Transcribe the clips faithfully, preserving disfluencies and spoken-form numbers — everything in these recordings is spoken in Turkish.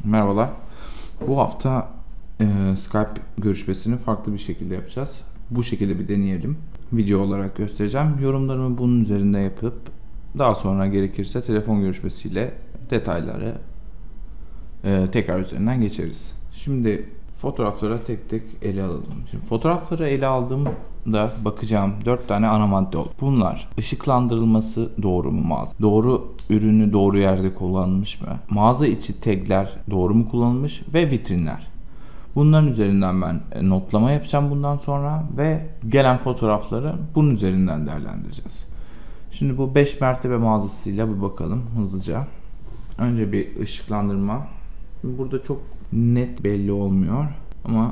Merhabalar. Bu hafta e, Skype görüşmesini farklı bir şekilde yapacağız. Bu şekilde bir deneyelim. Video olarak göstereceğim. Yorumlarımı bunun üzerinde yapıp daha sonra gerekirse telefon görüşmesiyle detayları e, tekrar üzerinden geçeriz. Şimdi fotoğraflara tek tek ele alalım. Şimdi fotoğrafları ele aldığımda bakacağım dört tane ana madde oldu. Bunlar ışıklandırılması doğru mu mağaza? Doğru ürünü doğru yerde kullanılmış mı? Mağaza içi tagler doğru mu kullanılmış ve vitrinler. Bunların üzerinden ben notlama yapacağım bundan sonra ve gelen fotoğrafları bunun üzerinden değerlendireceğiz. Şimdi bu beş mertebe mağazasıyla bir bakalım hızlıca. Önce bir ışıklandırma. Burada çok net belli olmuyor ama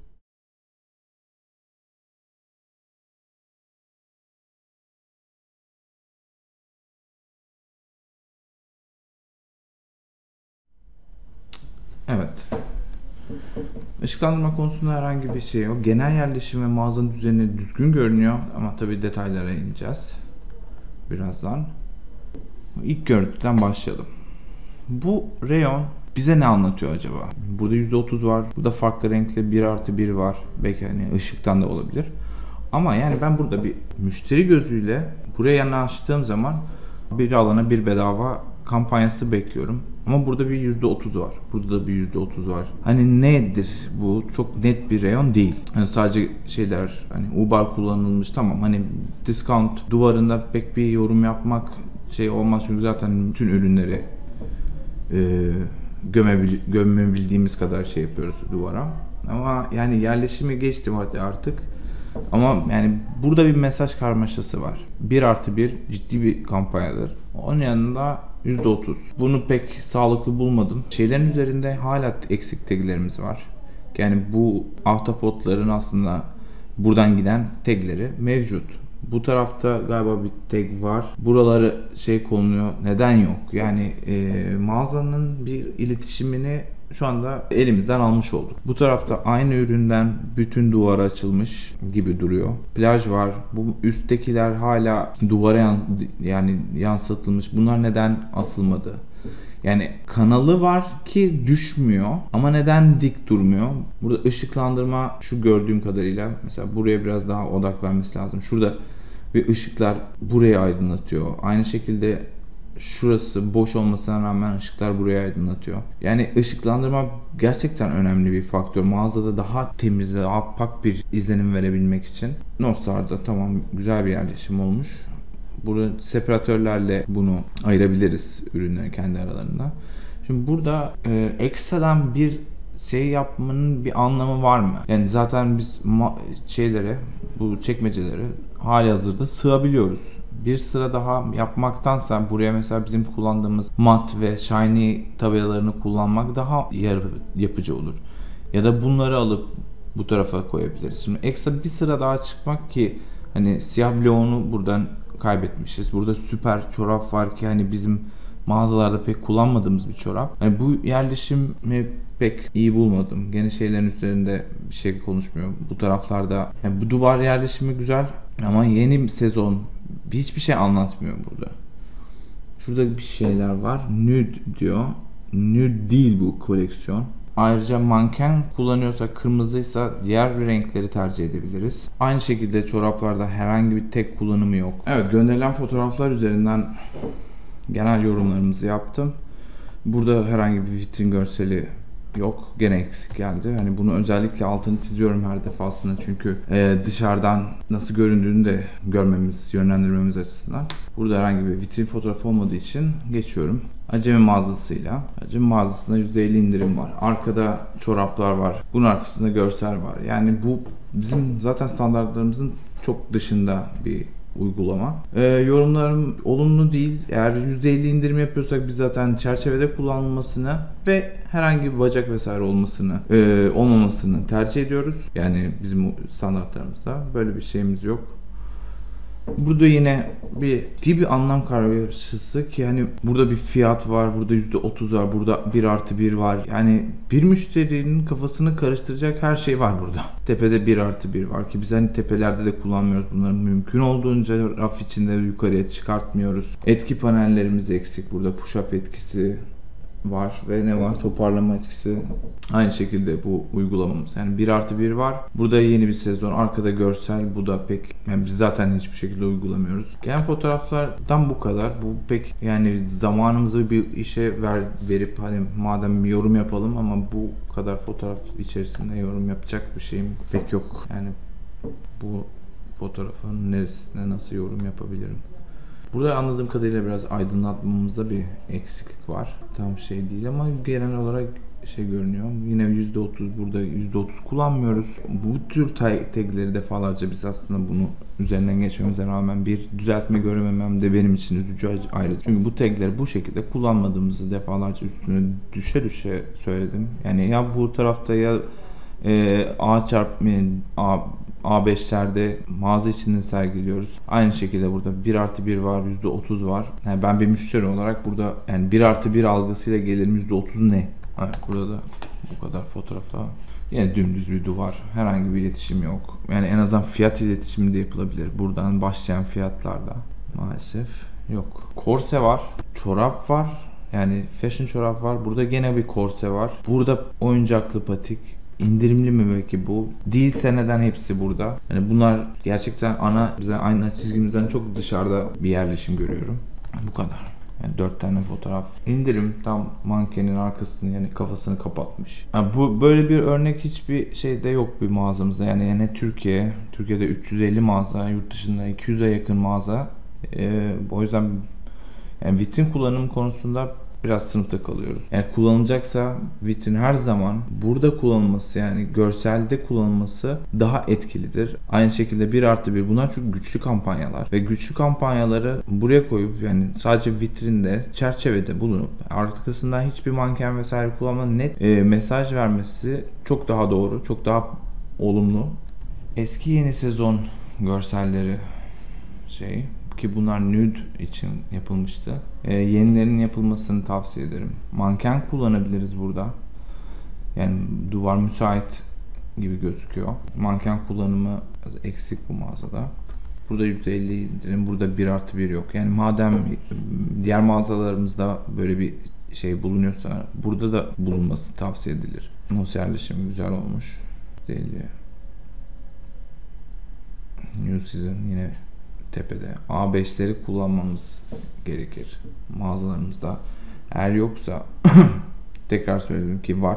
evet. Işıklandırma konusunda herhangi bir şey yok. Genel yerleşim ve mağazanın düzeni düzgün görünüyor ama tabii detaylara ineceğiz birazdan. İlk görüntüden başlayalım. Bu reyon bize ne anlatıyor acaba? Burada yüzde otuz var. Burada farklı renkli bir artı bir var. Belki hani ışıktan da olabilir. Ama yani ben burada bir müşteri gözüyle buraya yanaştığım zaman bir alana bir bedava kampanyası bekliyorum. Ama burada bir yüzde otuz var. Burada da bir yüzde otuz var. Hani nedir bu? Çok net bir reyon değil. Yani sadece şeyler hani Uber kullanılmış, tamam. Hani discount duvarında pek bir yorum yapmak şey olmaz çünkü zaten bütün ürünleri e, gömebil gömebildiğimiz kadar şey yapıyoruz duvara. Ama yani yerleşimi geçtim artık. Ama yani burada bir mesaj karmaşası var. bir artı bir ciddi bir kampanyadır. Onun yanında yüzde otuz. Bunu pek sağlıklı bulmadım. Şeylerin üzerinde hala eksik taglerimiz var. Yani bu ahtapotların aslında buradan giden tagleri mevcut. Bu tarafta galiba bir tag var. Buraları şey konuluyor. Neden yok? Yani e, mağazanın bir iletişimini şu anda elimizden almış olduk. Bu tarafta aynı üründen bütün duvar açılmış gibi duruyor. Plaj var. Bu üsttekiler hala duvara yan, yani yansıtılmış. Bunlar neden asılmadı? Yani kanalı var ki düşmüyor ama neden dik durmuyor? Burada ışıklandırma şu gördüğüm kadarıyla mesela buraya biraz daha odak vermesi lazım. Şurada bir ışıklar burayı aydınlatıyor. Aynı şekilde şurası boş olmasına rağmen ışıklar burayı aydınlatıyor. Yani ışıklandırma gerçekten önemli bir faktör. Mağazada daha temiz, daha pak bir izlenim verebilmek için. Nostar'da tamam güzel bir yerleşim olmuş. Burada separatörlerle bunu ayırabiliriz ürünleri kendi aralarında. Şimdi burada e, ekstradan bir şey yapmanın bir anlamı var mı? Yani zaten biz şeylere, bu çekmecelere hali hazırda sığabiliyoruz. Bir sıra daha yapmaktansa buraya mesela bizim kullandığımız mat ve shiny tabelalarını kullanmak daha yapıcı olur. Ya da bunları alıp bu tarafa koyabiliriz. Şimdi ekstra bir sıra daha çıkmak ki hani siyah bloğunu buradan kaybetmişiz. Burada süper çorap var ki hani bizim mağazalarda pek kullanmadığımız bir çorap. Yani bu yerleşimi pek iyi bulmadım. Gene şeylerin üzerinde bir şey konuşmuyor. Bu taraflarda yani bu duvar yerleşimi güzel ama yeni sezon hiçbir şey anlatmıyor burada. Şurada bir şeyler var. Nude diyor. Nude değil bu koleksiyon. Ayrıca manken kullanıyorsak kırmızıysa diğer renkleri tercih edebiliriz. Aynı şekilde çoraplarda herhangi bir tek kullanımı yok. Evet, gönderilen fotoğraflar üzerinden genel yorumlarımızı yaptım. Burada herhangi bir vitrin görseli yok. Gene eksik geldi. Hani bunu özellikle altını çiziyorum her defasında çünkü e, dışarıdan nasıl göründüğünü de görmemiz, yönlendirmemiz açısından. Burada herhangi bir vitrin fotoğrafı olmadığı için geçiyorum. Acemi mağazasıyla. Acemi mağazasında yüzde elli indirim var. Arkada çoraplar var. Bunun arkasında görsel var. Yani bu bizim zaten standartlarımızın çok dışında bir uygulama. Ee, yorumlarım olumlu değil. Eğer yüzde elli indirim yapıyorsak biz zaten çerçevede kullanılmasını ve herhangi bir bacak vesaire olmasını, e, olmamasını tercih ediyoruz. Yani bizim standartlarımızda böyle bir şeyimiz yok. Burada yine bir ciddi bir anlam kargaşası ki hani burada bir fiyat var, burada yüzde otuz var, burada bir artı bir var. Yani bir müşterinin kafasını karıştıracak her şey var burada. Tepede bir artı bir var ki biz hani tepelerde de kullanmıyoruz bunları. Mümkün olduğunca raf içinde yukarıya çıkartmıyoruz. Etki panellerimiz eksik burada. Push-up etkisi var ve ne var? Toparlama etkisi. Aynı şekilde bu uygulamamız. Yani bir artı bir var. Burada yeni bir sezon. Arkada görsel. Bu da pek, yani biz zaten hiçbir şekilde uygulamıyoruz. Genel fotoğraflardan bu kadar. Bu pek, yani zamanımızı bir işe ver, verip hani madem bir yorum yapalım, ama bu kadar fotoğraf içerisinde yorum yapacak bir şeyim pek yok. Yani bu fotoğrafın neresine nasıl yorum yapabilirim? Burada anladığım kadarıyla biraz aydınlatmamızda bir eksiklik var. Tam şey değil ama genel olarak şey görünüyor. Yine yüzde otuz, burada yüzde otuz kullanmıyoruz. Bu tür tagleri defalarca biz aslında bunu üzerinden geçmemize rağmen bir düzeltme görememem de benim için üzücü ayrı. Çünkü bu tagleri bu şekilde kullanmadığımızı defalarca üstüne düşe düşe söyledim. Yani ya bu tarafta ya e, A çarpı A A beşlerde mağaza içinde sergiliyoruz. Aynı şekilde burada bir artı bir var, yüzde otuz var. Yani ben bir müşteri olarak burada yani bir artı bir algısıyla gelirim, yüzde otuz ne? Evet, burada da bu kadar fotoğrafa yine dümdüz bir duvar. Herhangi bir iletişim yok. Yani en azından fiyat iletişimi de yapılabilir. Buradan başlayan fiyatlarla maalesef yok. Korse var, çorap var. Yani fashion çorap var. Burada gene bir korse var. Burada oyuncaklı patik. İndirimli mi belki bu? Değilse neden hepsi burada? Yani bunlar gerçekten ana, bize aynı çizgimizden çok dışarıda bir yerleşim görüyorum. Bu kadar. Yani dört tane fotoğraf. İndirim tam mankenin arkasını, yani kafasını kapatmış. Yani bu böyle bir örnek hiçbir şeyde yok bir mağazamızda. Yani, yani Türkiye, Türkiye'de üç yüz elli mağaza, yurt dışında iki yüze yakın mağaza. Ee, o yüzden yani vitrin kullanım konusunda biraz sınıfta kalıyoruz. Yani kullanılacaksa vitrin her zaman burada kullanılması, yani görselde kullanılması daha etkilidir. Aynı şekilde bir artı bir, bunlar çünkü güçlü kampanyalar ve güçlü kampanyaları buraya koyup, yani sadece vitrinde, çerçevede bulunup arkasından hiçbir manken vesaire kullanmadan net e, mesaj vermesi çok daha doğru, çok daha olumlu. Eski yeni sezon görselleri şey ki bunlar nude için yapılmıştı. Ee, yenilerinin yapılmasını tavsiye ederim. Manken kullanabiliriz burada. Yani duvar müsait gibi gözüküyor. Manken kullanımı eksik bu mağazada. Burada yüzde elli indirim, burada bir artı bir yok. Yani madem diğer mağazalarımızda böyle bir şey bulunuyorsa burada da bulunması tavsiye edilir. Nasıl yerleşim güzel olmuş. yüzde elli. New Season yine tepede. A beşleri kullanmamız gerekir mağazalarımızda. Eğer yoksa tekrar söyleyeyim ki var.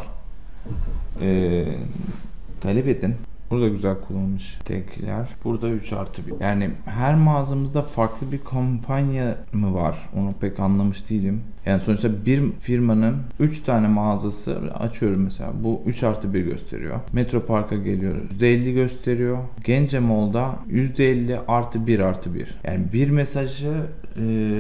Ee, talep edin. Burada güzel kullanılmış tagler. Burada üç artı bir. Yani her mağazamızda farklı bir kampanya mı var? Onu pek anlamış değilim. Yani sonuçta bir firmanın üç tane mağazası, açıyorum mesela, bu üç artı bir gösteriyor. Metro Park'a geliyoruz, yüzde elli gösteriyor. Gence Mall'da yüzde elli artı bir artı bir. Yani bir mesajı e,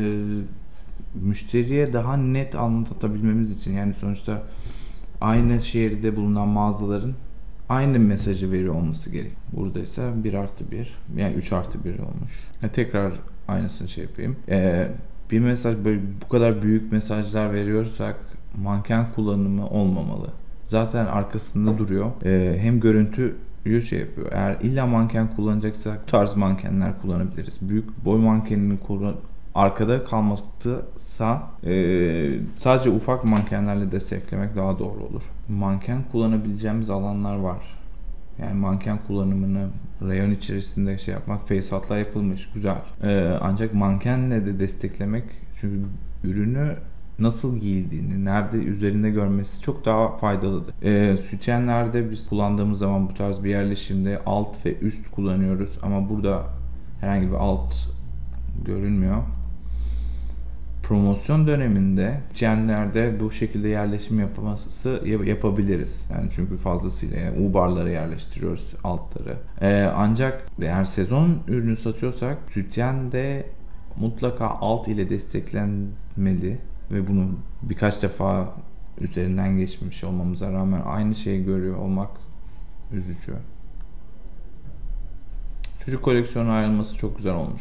müşteriye daha net anlatabilmemiz için, yani sonuçta aynı şehirde bulunan mağazaların aynı mesajı veriyor olması gerek. Burada ise bir artı bir, yani üç artı bir olmuş. Yani tekrar aynısını şey yapayım. Ee, bir mesaj, böyle bu kadar büyük mesajlar veriyorsak manken kullanımı olmamalı. Zaten arkasında duruyor. Ee, hem görüntüyü şey yapıyor. Eğer illa manken kullanacaksak bu tarz mankenler kullanabiliriz. Büyük boy mankenini kullan arkada kalmaksa e, sadece ufak mankenlerle desteklemek daha doğru olur. Manken kullanabileceğimiz alanlar var. Yani manken kullanımını rayon içerisinde şey yapmak, face yapılmış, güzel. E, ancak mankenle de desteklemek, çünkü ürünü nasıl giyildiğini, nerede üzerinde görmesi çok daha faydalıdır. E, sütyenlerde biz kullandığımız zaman bu tarz bir yerleşimde alt ve üst kullanıyoruz ama burada herhangi bir alt görünmüyor. Promosyon döneminde sütyenlerde bu şekilde yerleşim yapması yapabiliriz. Yani çünkü fazlasıyla yani U-barlara yerleştiriyoruz altları. Ee, ancak eğer sezon ürünü satıyorsak sütyen de mutlaka alt ile desteklenmeli ve bunu birkaç defa üzerinden geçmiş olmamıza rağmen aynı şeyi görüyor olmak üzücü. Çocuk koleksiyonu ayrılması çok güzel olmuş.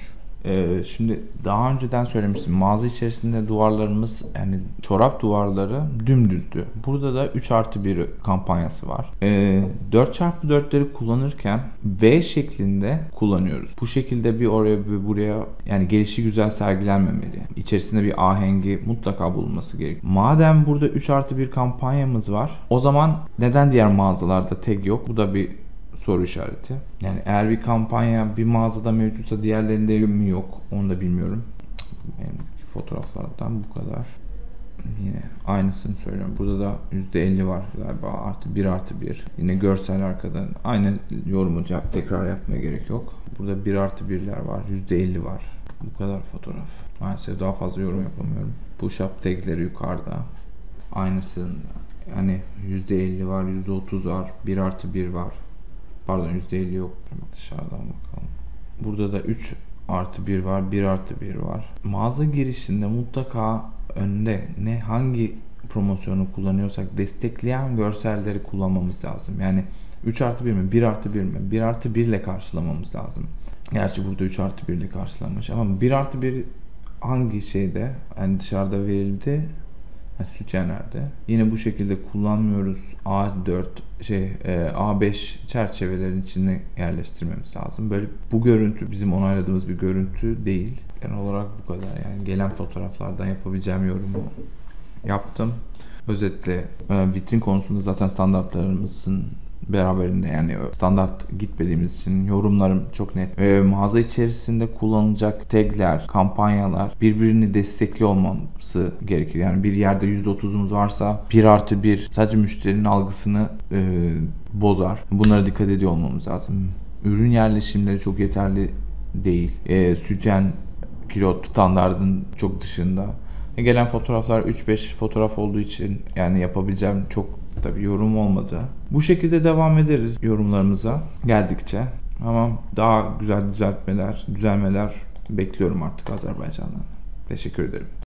Ee, şimdi daha önceden söylemiştim. Mağaza içerisinde duvarlarımız, yani çorap duvarları dümdüzdü. Burada da üç artı bir kampanyası var. Ee, dört çarpı dörtleri kullanırken V şeklinde kullanıyoruz. Bu şekilde bir oraya bir buraya, yani gelişi güzel sergilenmemeli. İçerisinde bir ahengi mutlaka bulunması gerekiyor. Madem burada üç artı bir kampanyamız var, o zaman neden diğer mağazalarda tag yok? Bu da bir soru işareti. Yani eğer bir kampanya bir mağazada mevcutsa diğerlerinde mi yok, onu da bilmiyorum. Benim fotoğraflardan bu kadar. Yine aynısını söylüyorum. Burada da yüzde elli var galiba, artı bir artı bir. Yine görsel arkadan aynı yorumu yap, tekrar yapmaya gerek yok. Burada bir artı birler var, yüzde elli var. Bu kadar fotoğraf. Maalesef daha fazla yorum yapamıyorum. Push up tagleri yukarıda. Aynısını, yani yüzde elli var, yüzde otuz var, bir artı bir var. Pardon, yüzde elli yok. Dışarıdan bakalım. Burada da üç artı bir var, bir artı bir var. Mağaza girişinde mutlaka önde ne hangi promosyonu kullanıyorsak destekleyen görselleri kullanmamız lazım. Yani üç artı bir mi, bir artı bir mi? bir artı bir ile karşılamamız lazım. Gerçi burada üç artı bir ile karşılanmış ama bir artı bir hangi şeyde, yani dışarıda verildi, sütyenlerde. Yine bu şekilde kullanmıyoruz. A dört şey e, A beş çerçevelerin içine yerleştirmemiz lazım. Böyle bu görüntü bizim onayladığımız bir görüntü değil. Genel olarak bu kadar. Yani gelen fotoğraflardan yapabileceğim yorumu yaptım. Özetle e, vitrin konusunda zaten standartlarımızın beraberinde, yani standart gitmediğimiz için yorumlarım çok net. E, mağaza içerisinde kullanılacak tagler, kampanyalar birbirini destekli olması gerekir. Yani bir yerde yüzde otuzumuz varsa bir artı bir sadece müşterinin algısını e, bozar. Bunlara dikkat ediyor olmamız lazım. Ürün yerleşimleri çok yeterli değil. E, sütyen, kilot standardın çok dışında. E, gelen fotoğraflar üç beş fotoğraf olduğu için yani yapabileceğim çok tabii yorum olmadı. Bu şekilde devam ederiz yorumlarımıza geldikçe. Ama daha güzel düzeltmeler, düzelmeler bekliyorum artık Azerbaycan'dan. Teşekkür ederim.